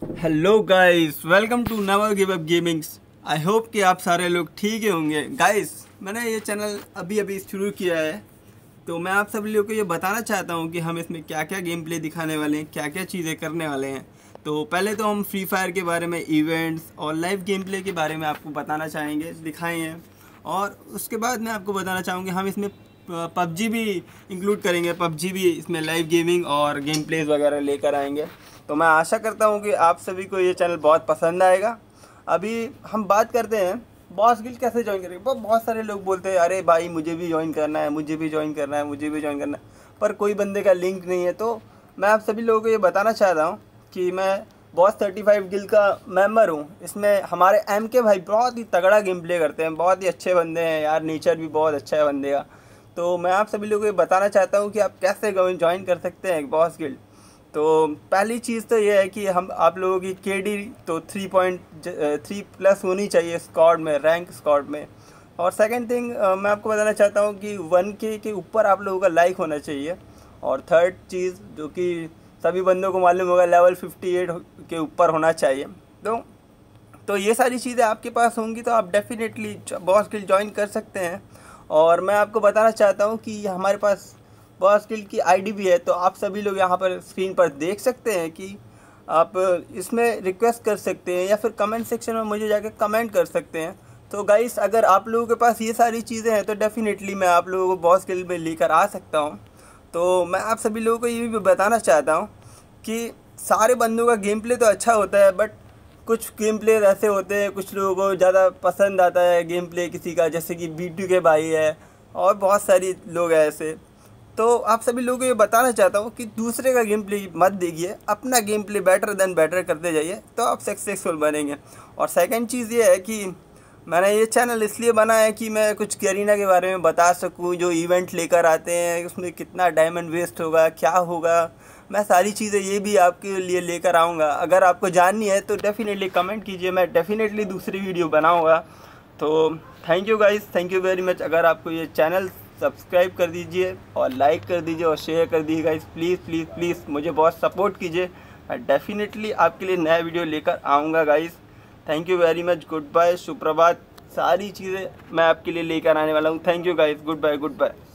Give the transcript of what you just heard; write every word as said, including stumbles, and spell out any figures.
Hello guys, welcome to never give up gamings. I hope कि आप सारे लोग ठीक ही होंगे। गाइस, मैंने ये चैनल अभी अभी शुरू किया है, तो मैं आप सभी लोगों को ये बताना चाहता हूँ कि हम इसमें क्या क्या गेम प्ले दिखाने वाले हैं, क्या क्या चीज़ें करने वाले हैं। तो पहले तो हम फ्री फायर के बारे में, इवेंट्स और लाइव गेम प्ले के बारे में आपको बताना चाहेंगे, दिखाएंगे। और उसके बाद मैं आपको बताना चाहूँगी हम इसमें पबजी भी इंक्लूड करेंगे। पबजी भी इसमें लाइव गेमिंग और गेम प्लेज वगैरह लेकर आएंगे। तो मैं आशा करता हूँ कि आप सभी को ये चैनल बहुत पसंद आएगा। अभी हम बात करते हैं बॉस गिल्ड कैसे ज्वाइन करेंगे। बहुत बहुत सारे लोग बोलते हैं अरे भाई मुझे भी ज्वाइन करना है, मुझे भी ज्वाइन करना है, मुझे भी ज्वाइन करना है, पर कोई बंदे का लिंक नहीं है। तो मैं आप सभी लोगों को ये बताना चाहता हूँ कि मैं बॉस थर्टी फाइव गिल्ड का मेंबर हूँ। इसमें हमारे एम के भाई बहुत ही तगड़ा गेम प्ले करते हैं, बहुत ही अच्छे बंदे हैं यार, नेचर भी बहुत अच्छा है बंदे का। तो मैं आप सभी लोगों को ये बताना चाहता हूँ कि आप कैसे ज्वाइन कर सकते हैं बॉस गिल्ड। तो पहली चीज़ तो ये है कि हम आप लोगों की केडी तो थ्री पॉइंट थ्री प्लस होनी चाहिए स्क्वाड में, रैंक स्क्वाड में। और सेकंड थिंग मैं आपको बताना चाहता हूँ कि वन के के ऊपर आप लोगों का लाइक होना चाहिए। और थर्ड चीज़ जो कि सभी बंदों को मालूम होगा, लेवल फिफ्टी एट के ऊपर होना चाहिए। तो तो ये सारी चीज़ें आपके पास होंगी तो आप डेफिनेटली बॉस गिल्ड ज्वाइन कर सकते हैं। और मैं आपको बताना चाहता हूँ कि हमारे पास बॉस गिल्ड की आईडी भी है, तो आप सभी लोग यहाँ पर स्क्रीन पर देख सकते हैं कि आप इसमें रिक्वेस्ट कर सकते हैं या फिर कमेंट सेक्शन में मुझे जाके कमेंट कर सकते हैं। तो गाइस, अगर आप लोगों के पास ये सारी चीज़ें हैं तो डेफिनेटली मैं आप लोगों को बॉस गिल्ड में लेकर आ सकता हूँ। तो मैं आप सभी लोगों को ये भी बताना चाहता हूँ कि सारे बंदों का गेम प्ले तो अच्छा होता है, बट कुछ गेम प्ले ऐसे होते हैं कुछ लोगों को ज़्यादा पसंद आता है गेम प्ले किसी का, जैसे कि बी टू के भाई है और बहुत सारी लोग हैं ऐसे। तो आप सभी लोगों को ये बताना चाहता हूँ कि दूसरे का गेम प्ले मत देखिए, अपना game play better than better करते जाइए तो आप सक्सेसफुल बनेंगे। और सेकंड चीज़ ये है कि मैंने ये चैनल इसलिए बनाया है कि मैं कुछ गरीना के बारे में बता सकूँ, जो इवेंट लेकर आते हैं उसमें कितना डायमंड वेस्ट होगा, क्या होगा, मैं सारी चीज़ें ये भी आपके लिए लेकर आऊँगा। अगर आपको जाननी है तो डेफिनेटली कमेंट कीजिए, मैं डेफिनेटली दूसरी वीडियो बनाऊँगा। तो thank you guys, thank you very much. अगर आपको ये चैनल सब्सक्राइब कर दीजिए और लाइक कर दीजिए और शेयर कर दीजिए गाइस, प्लीज़ प्लीज़ प्लीज़ मुझे बहुत सपोर्ट कीजिए। मैं डेफिनेटली आपके लिए नया वीडियो लेकर आऊँगा guys. Thank you very much, good bye, सुप्रभात, सारी चीज़ें मैं आपके लिए लेकर आने वाला हूँ। Thank you guys, good bye good bye.